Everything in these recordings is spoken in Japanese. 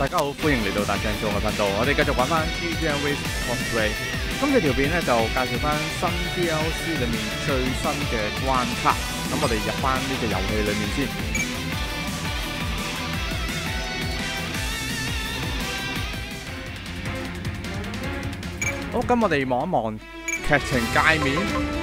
大家好，歡迎嚟到大象做嘅頻道。我哋繼續玩翻 GGN Race Cosplay。今次條片咧就介紹翻新 DLC 裏面最新嘅關卡。咁我哋入翻呢個遊戲裏面先。好，咁我哋望一望劇情界面。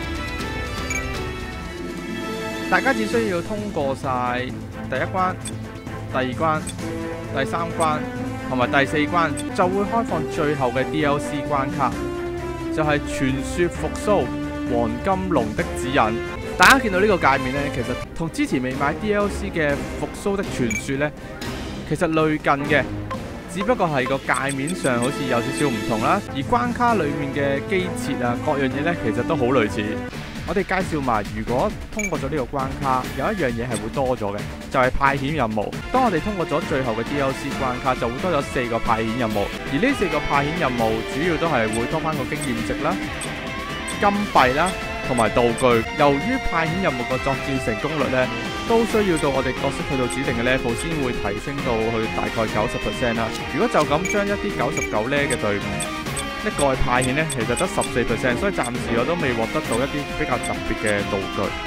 大家只需要通過晒第一關、第二關、第三關同埋第四關，就會開放最後嘅 DLC 關卡，就係傳說復甦黃金龍的指引。大家見到呢個界面呢，其實同之前未買 DLC 嘅復甦的傳說呢，其實類近嘅，只不過係個界面上好似有少少唔同啦。而關卡裡面嘅機設啊，各樣嘢呢，其實都好類似。我哋介紹埋，如果通過咗呢個關卡，有一樣嘢係會多咗嘅，就係派遣任務。當我哋通過咗最後嘅 DLC 關卡，就會多咗4個派遣任務。而呢4個派遣任務主要都係會多翻個經驗值啦、金幣啦同埋道具。由於派遣任務個作戰成功率呢，都需要到我哋角色去到指定嘅 level 先會提升到去大概90% 啦。如果就咁將一啲99呢嘅隊伍一個派遣呢，其實得14%，所以暫時我都未獲得到一啲比較特別嘅道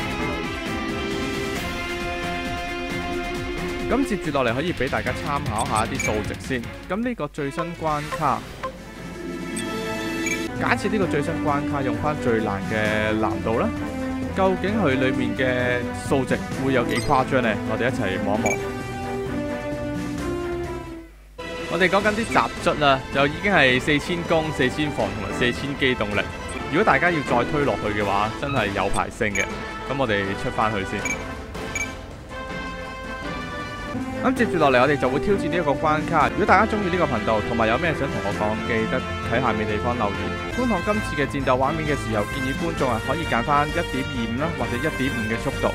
具。咁接住落嚟可以俾大家參考下一啲數值先。咁呢個最新關卡，假設呢個最新關卡用翻最難嘅難度啦，究竟佢裡面嘅數值會有幾誇張呢？我哋一齊望一望。我哋講緊啲雜卒啦，就已經係4000攻、4000防同埋4000機動力。如果大家要再推落去嘅話，真係有排升嘅。咁我哋出翻去先。咁接住落嚟，我哋就會挑戰呢一個關卡。如果大家中意呢個頻道，同埋有咩想同我講，記得喺下面地方留言。觀看今次嘅戰鬥畫面嘅時候，建議觀眾可以揀翻1.25啦，或者1.5嘅速度。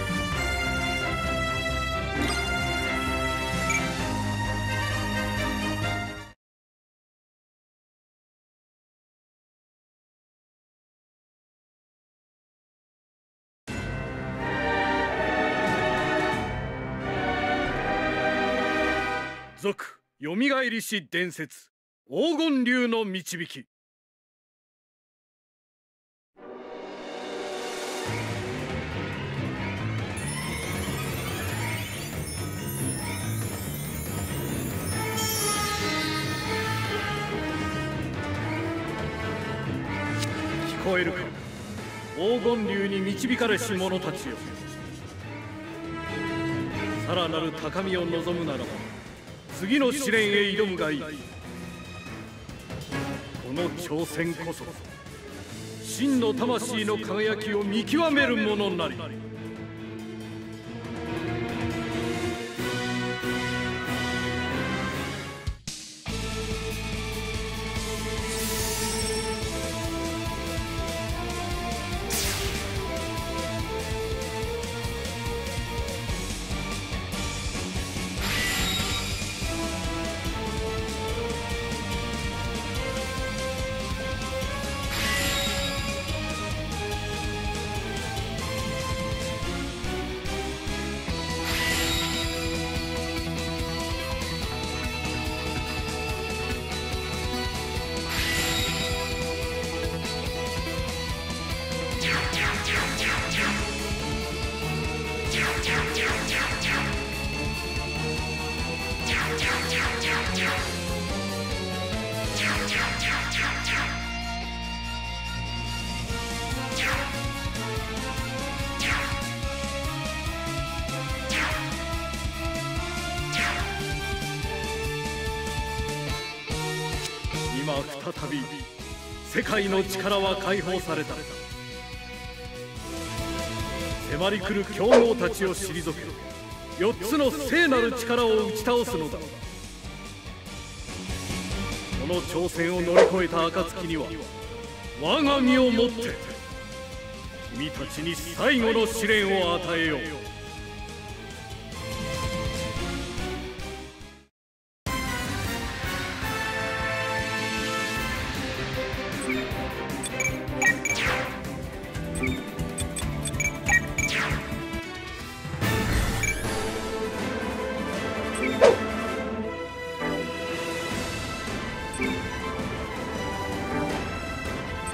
続よみがえりし伝説黄金竜の導き。聞こえるか、黄金竜に導かれし者たちよ。さらなる高みを望むならば次の試練へ挑むがいい。この挑戦こそ真の魂の輝きを見極めるものなり。今再び世界の力は解放された。迫り来る強豪たちを退け、4つの聖なる力を打ち倒すのだ。この挑戦を乗り越えた暁には我が身をもって君たちに最後の試練を与えよう。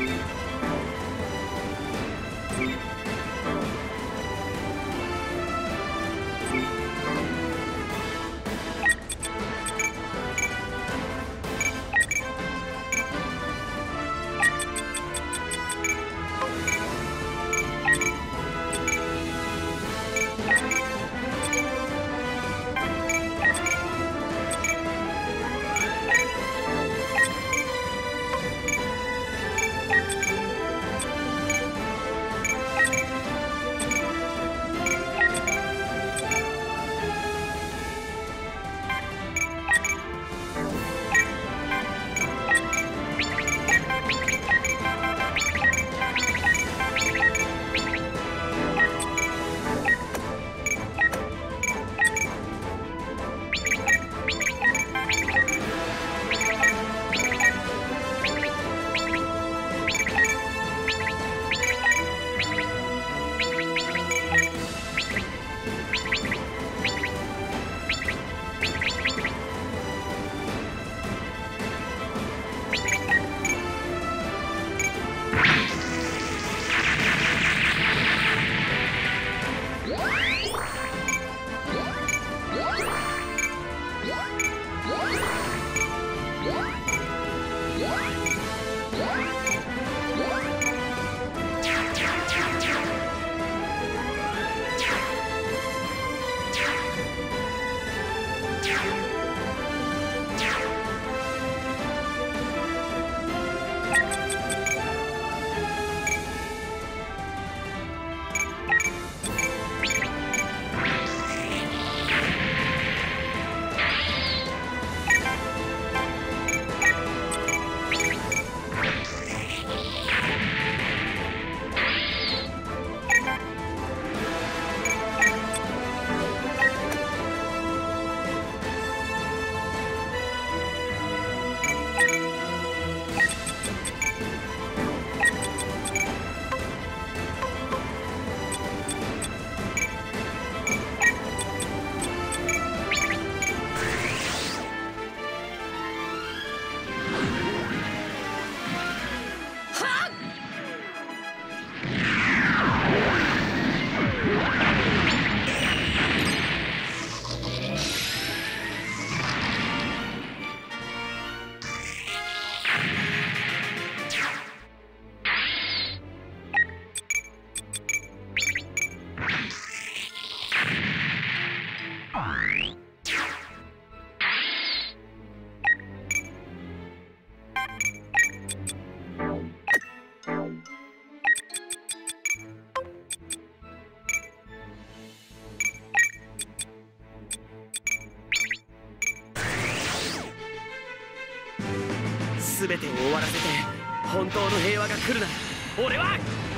全てを終わらせて本当の平和が来るなら俺は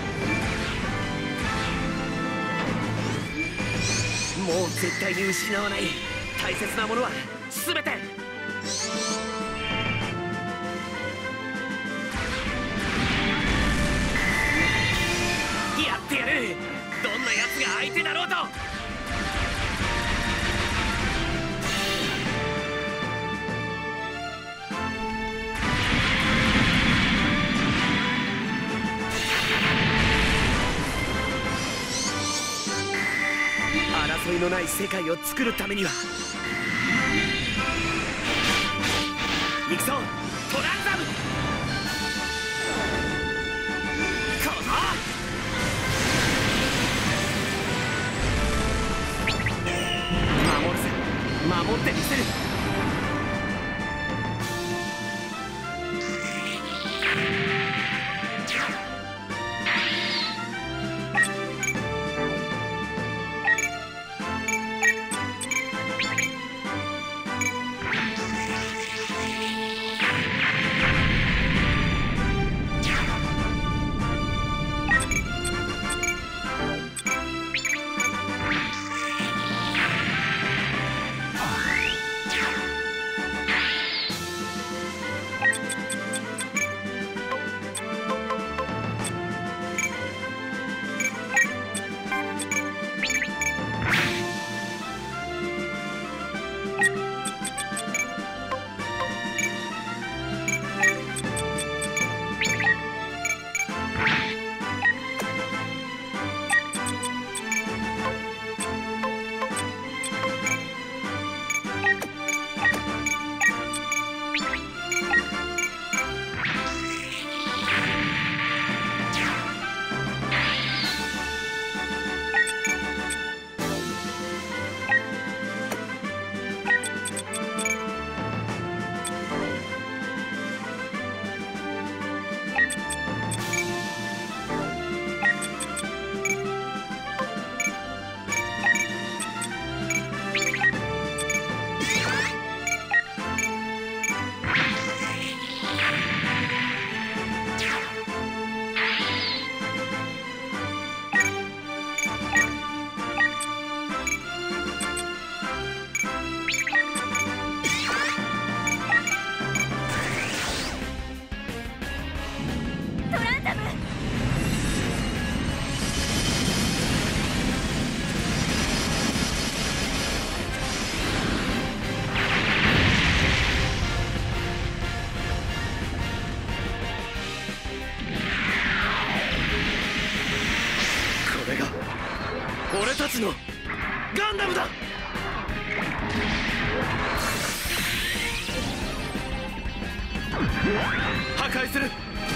もう絶対に失わない大切なものは全てやってやる。どんな奴が相手だろうと。争いのない世界を作るためには行くぞトランザム。この守るぜ。守ってみせる。 俺たちのガンダムだ。破壊する。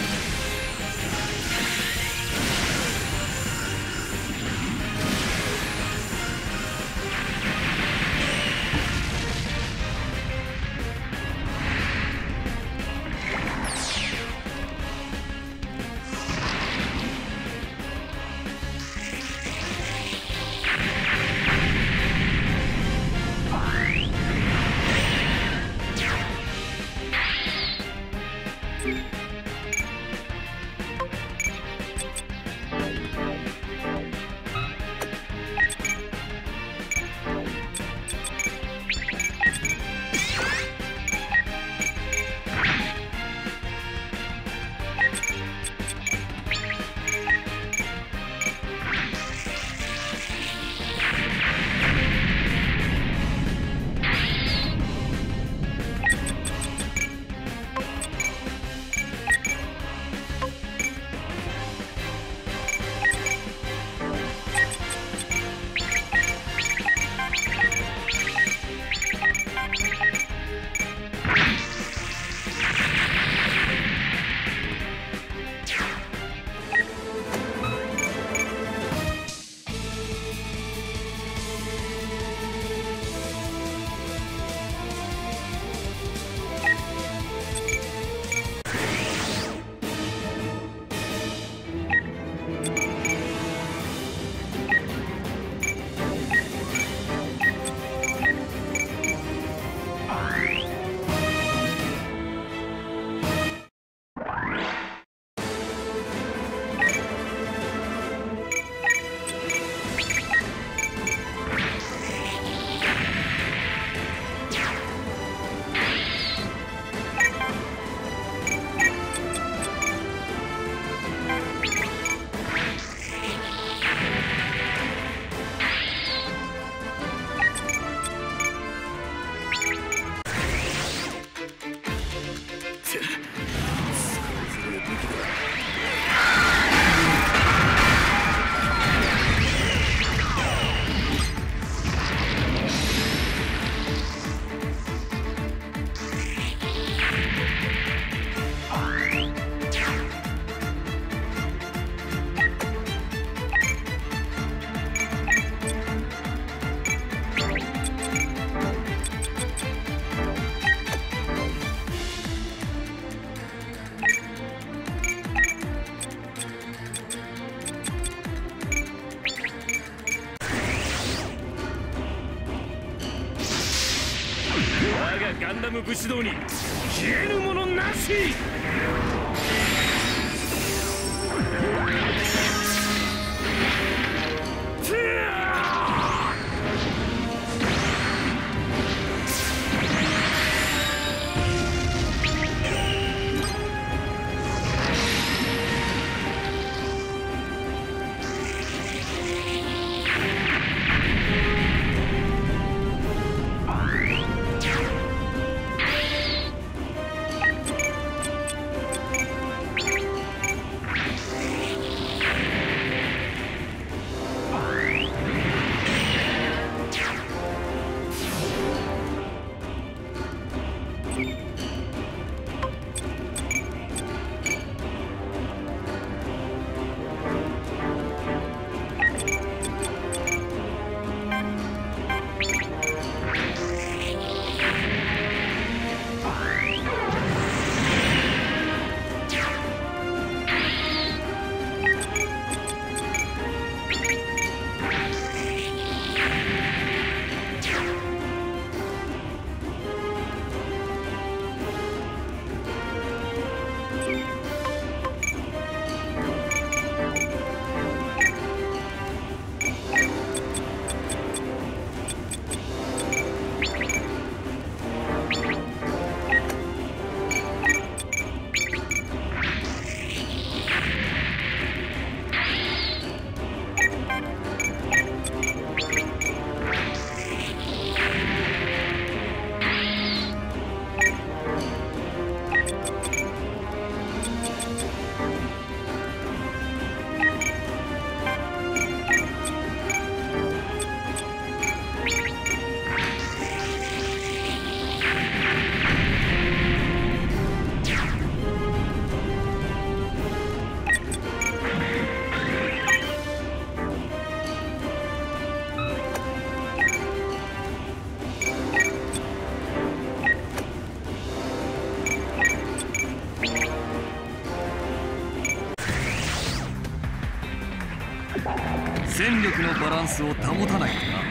ガンダム武士道に消えるものなし。 戦力のバランスを保たないとな。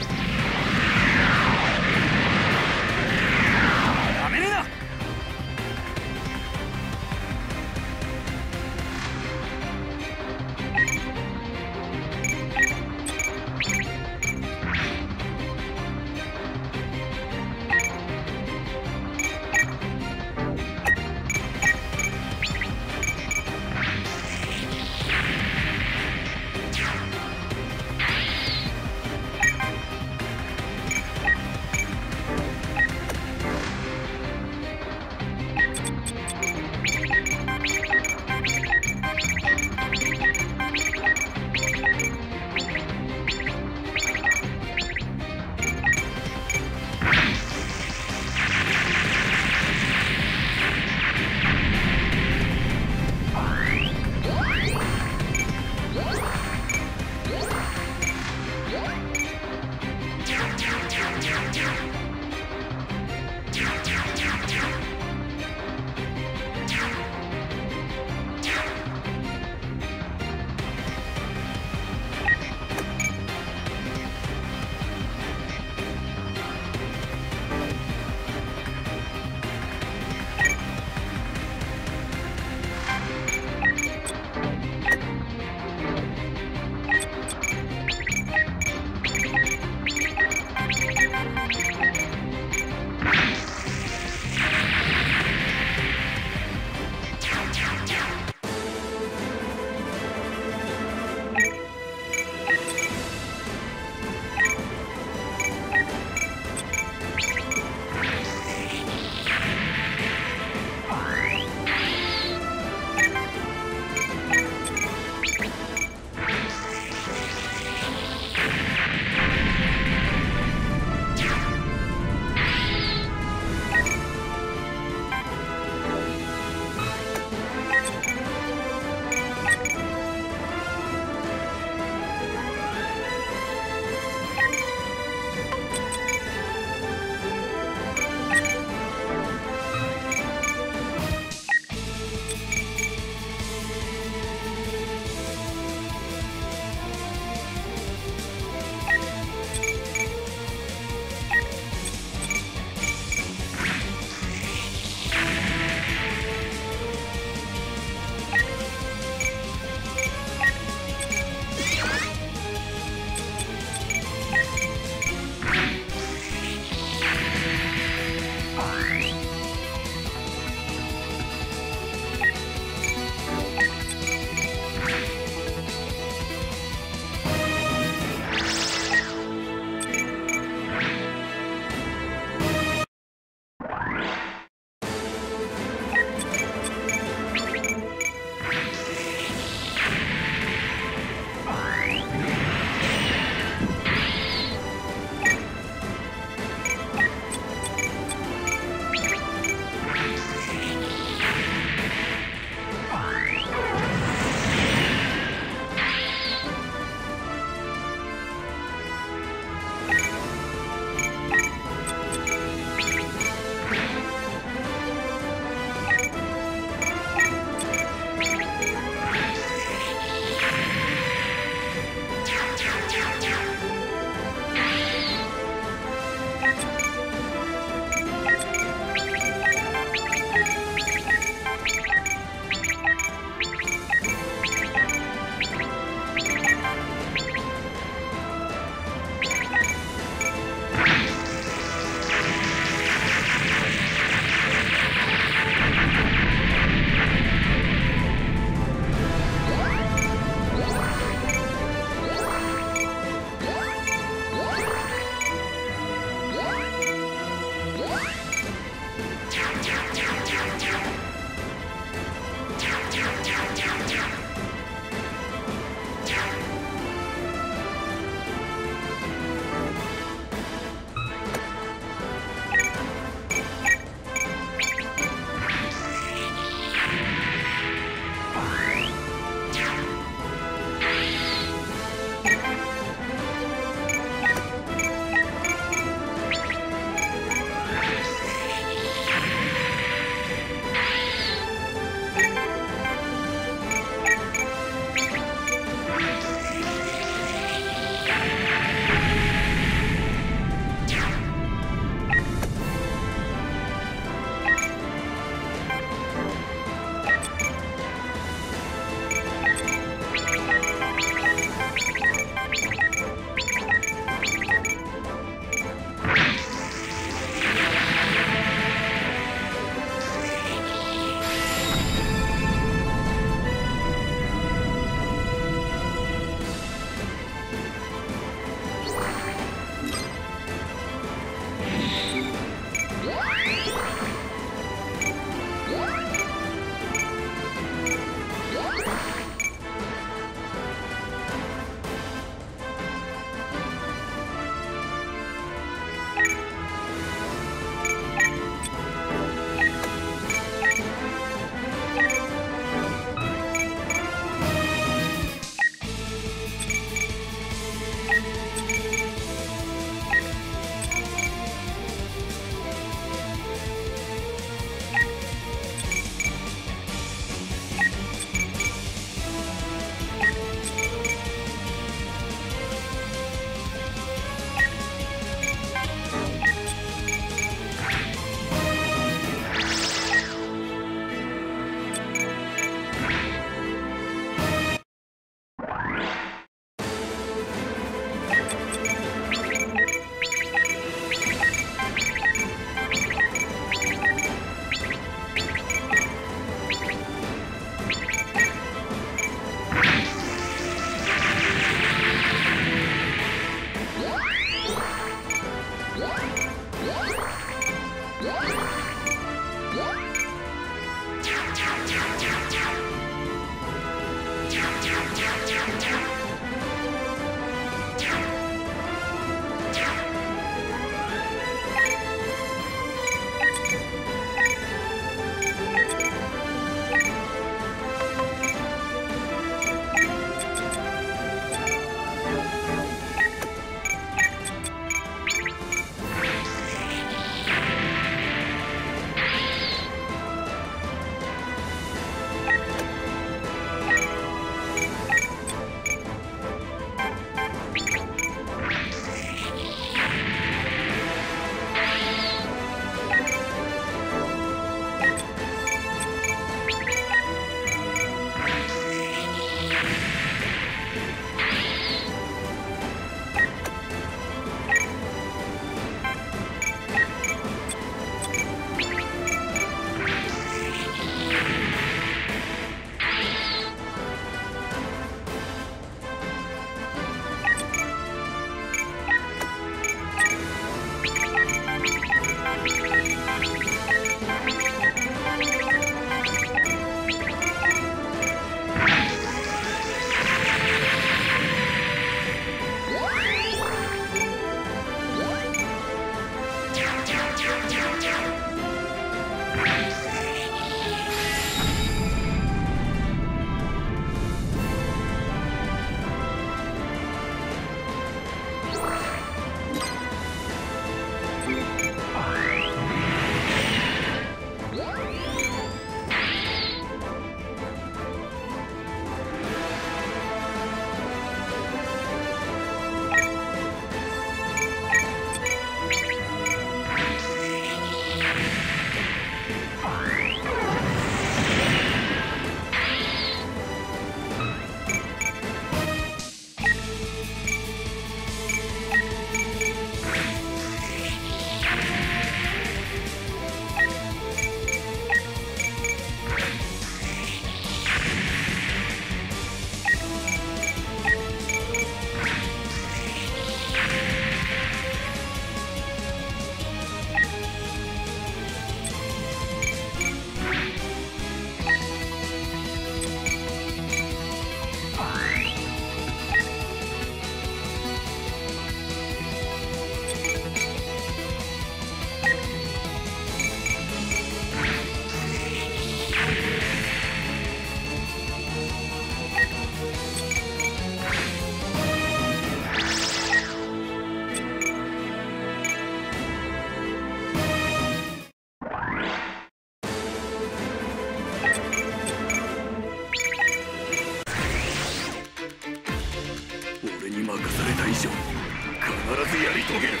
り遂げる。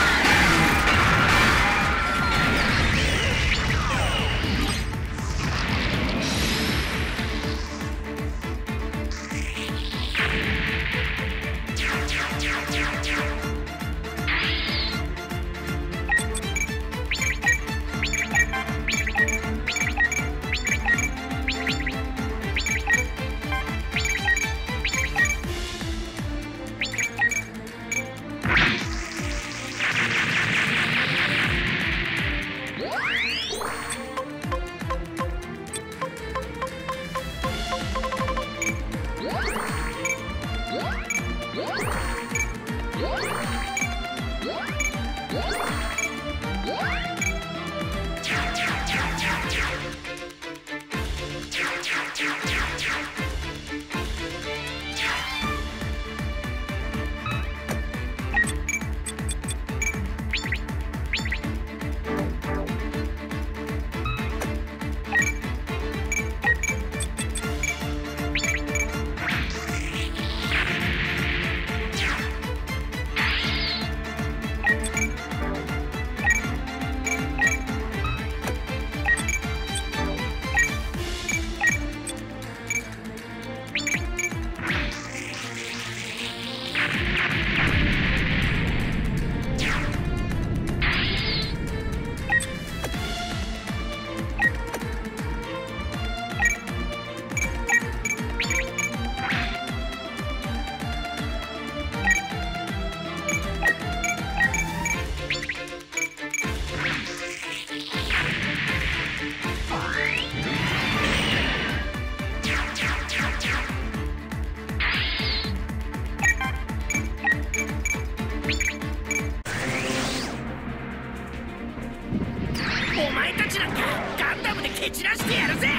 お前たちなんかガンダムで蹴散らしてやるぜ。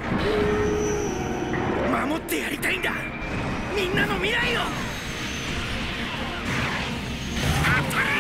守ってやりたいんだ、みんなの未来を。当たれ！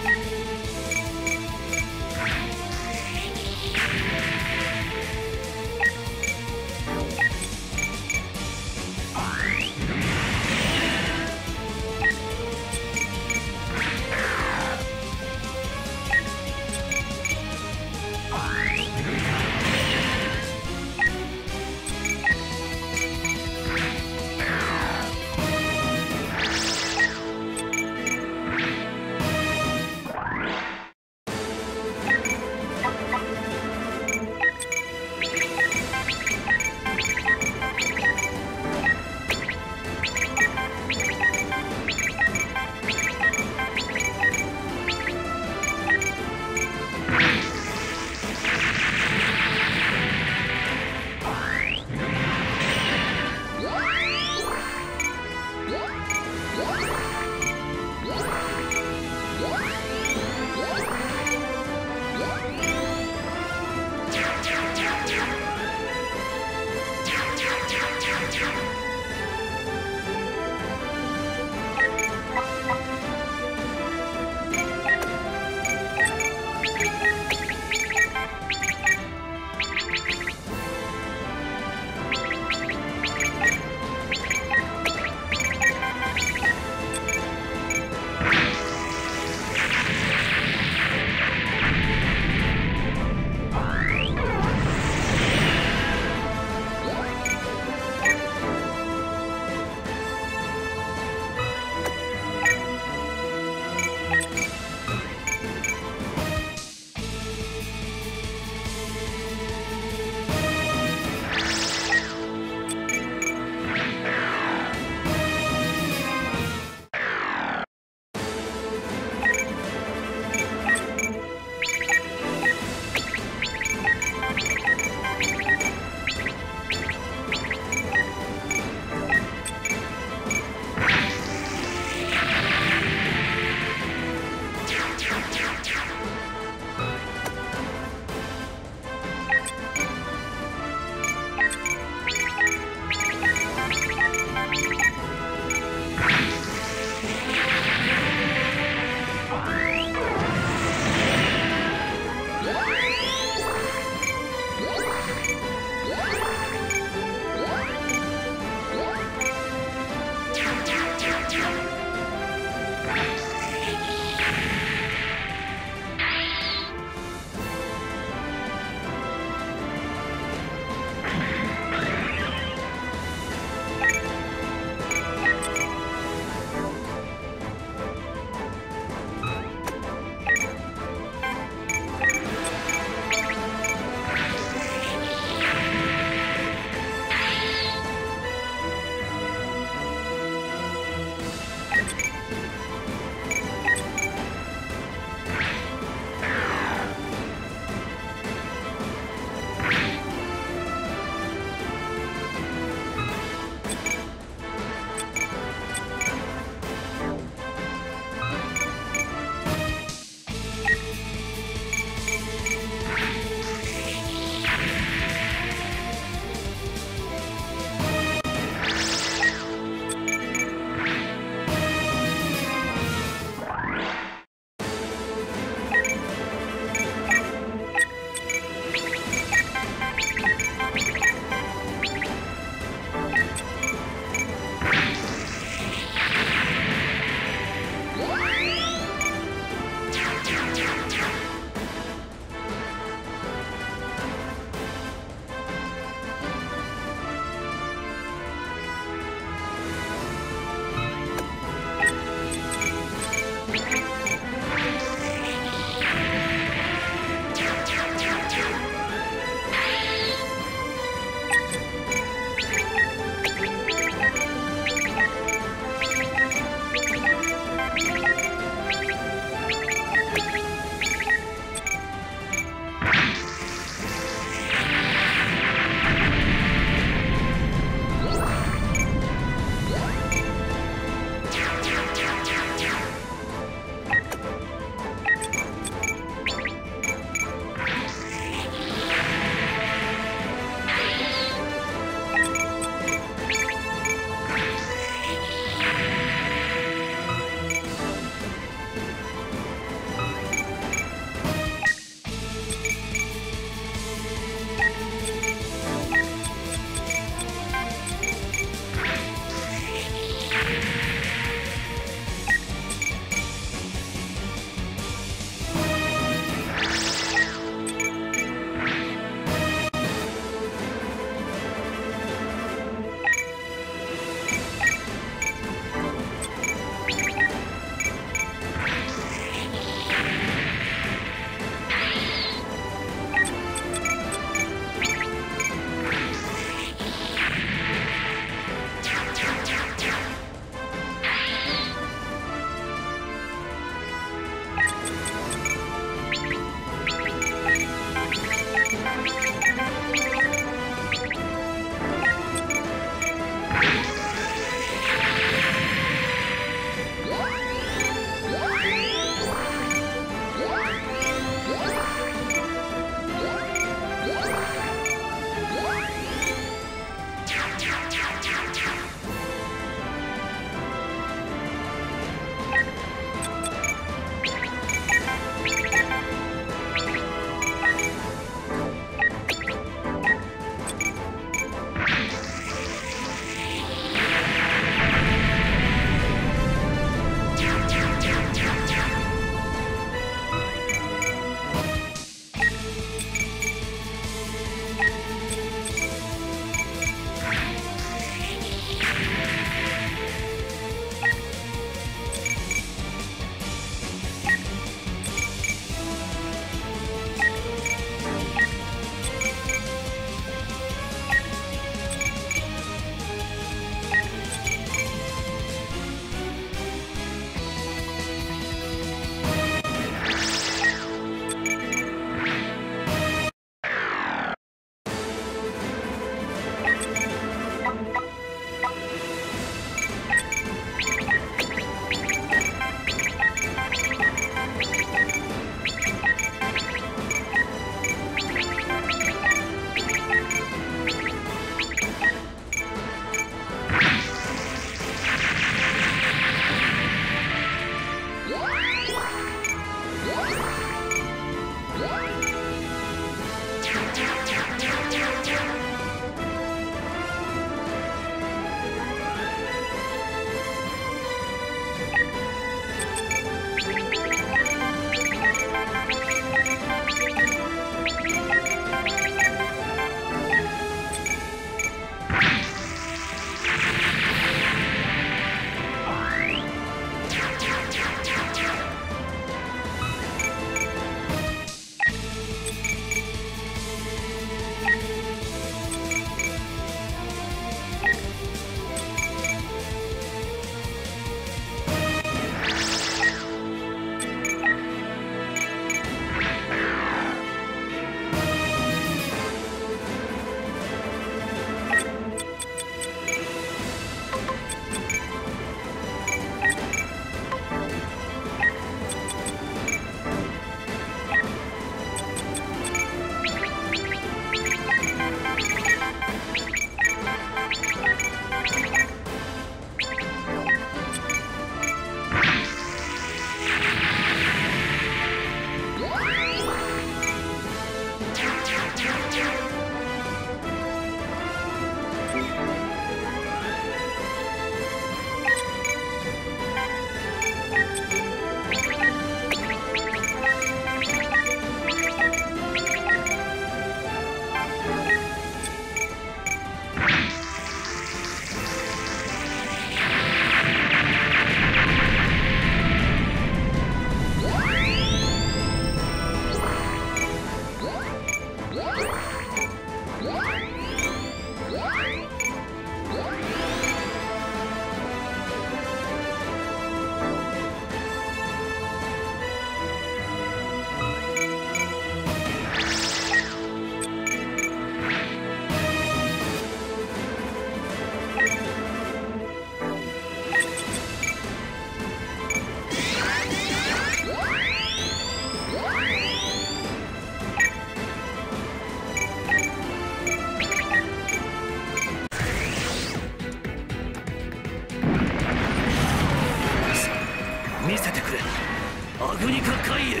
見せてくれアグニカ・カイエル。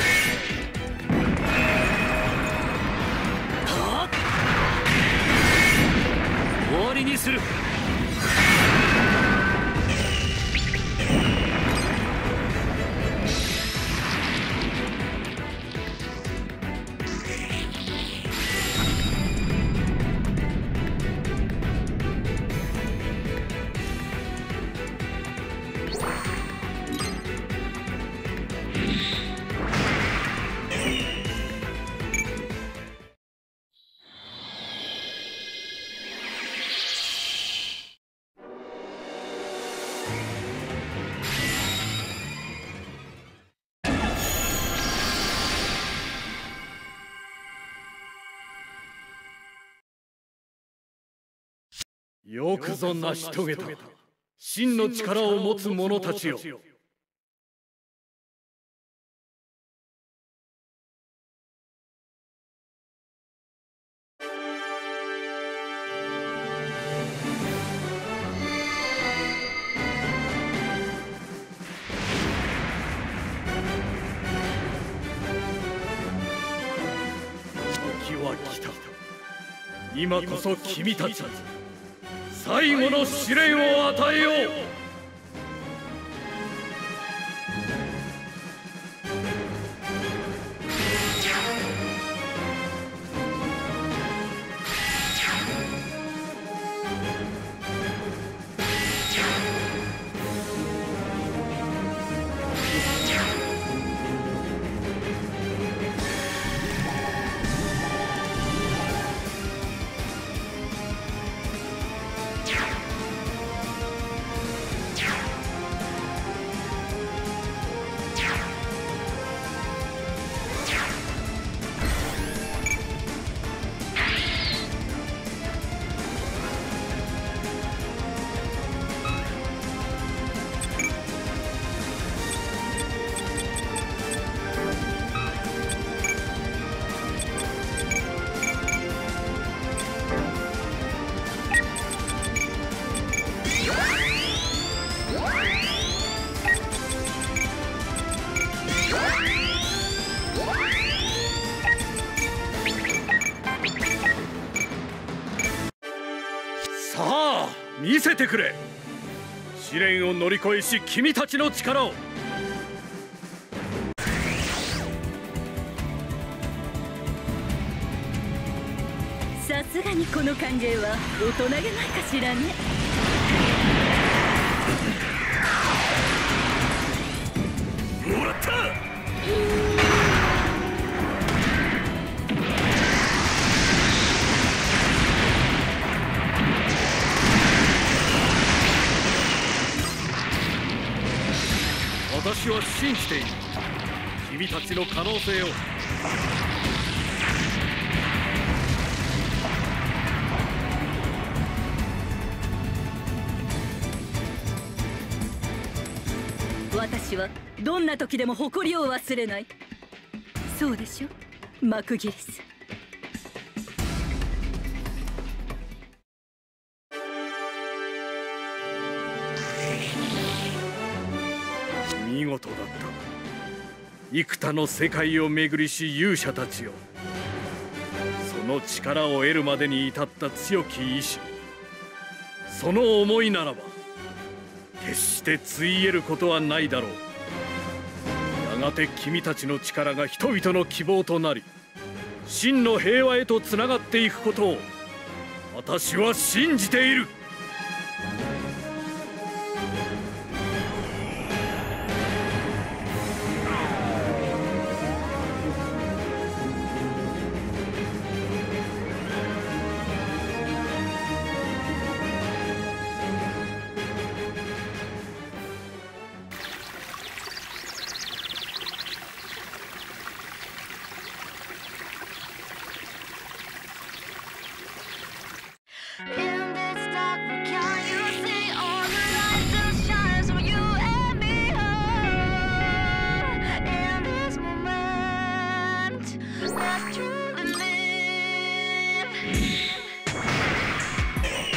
はあ、終わりにする。 よくぞ成し遂げた真の力を持つ者たちよ。時は来た。今こそ君たちに最後の試練を与えよう。さあ見せてくれ。試練を乗り越えし君たちの力を。 さすがにこの歓迎は大人げないかしらね。 もらった。 私は信じている君たちの可能性を。 私はどんな時でも誇りを忘れない。そうでしょマクギリス。 見事だった。幾多の世界を巡りし勇者たちよ。その力を得るまでに至った強き意志、その思いならば決してついえることはないだろう。やがて君たちの力が人々の希望となり、真の平和へとつながっていくことを私は信じている。 In this dark room, can you see all the lights that shines from you and me? Oh, in this moment, let's truly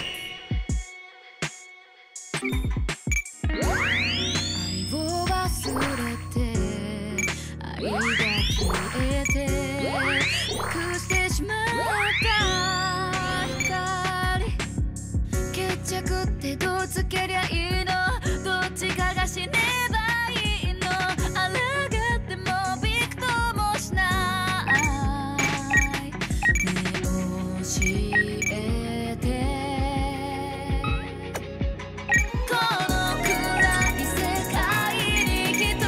live. 愛を忘つけりゃいいのどっちかが死ねばいいの抗ってもびくともしないねえ教えてこの暗い世界に一つ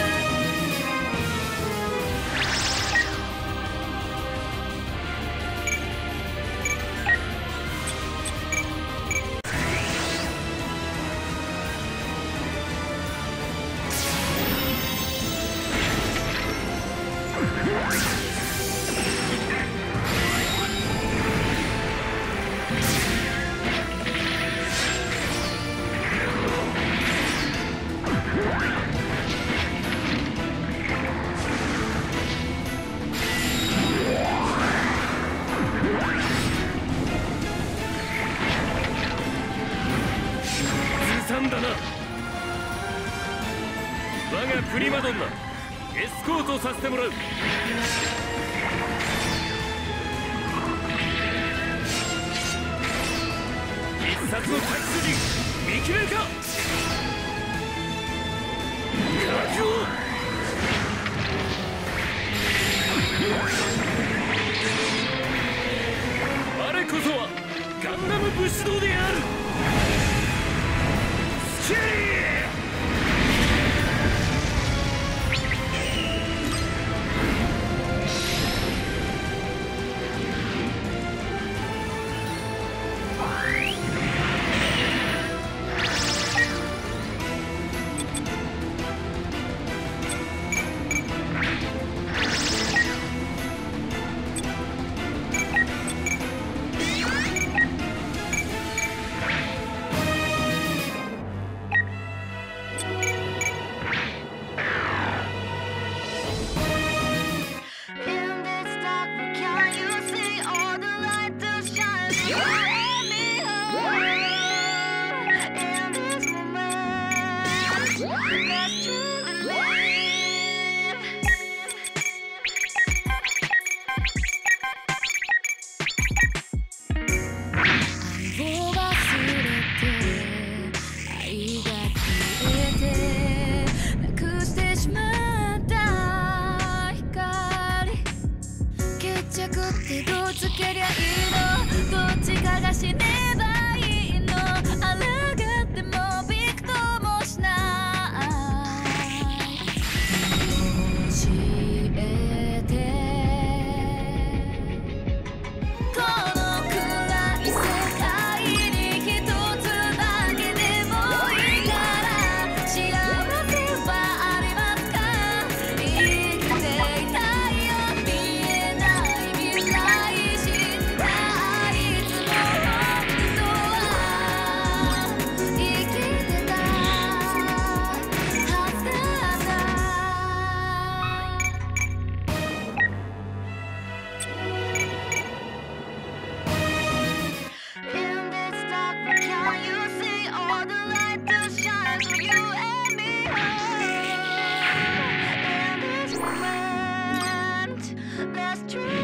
ずさんだな。我がプリマドンナエスコートさせてもらう。必殺の太刀筋見切れるか。覚悟。我こそはガンダム武士道である。スキリーってどうつけりゃいいのどっちかが死ねばいいの抗ってもびくともしない教えてこの暗い世界に一つだけでもいいから幸せはありますか生きていたいよ見えない未来知ったいつも本当は生きてたはずなんだIn this dark, can you see all the light that shines for you and me? In this moment, let's dream.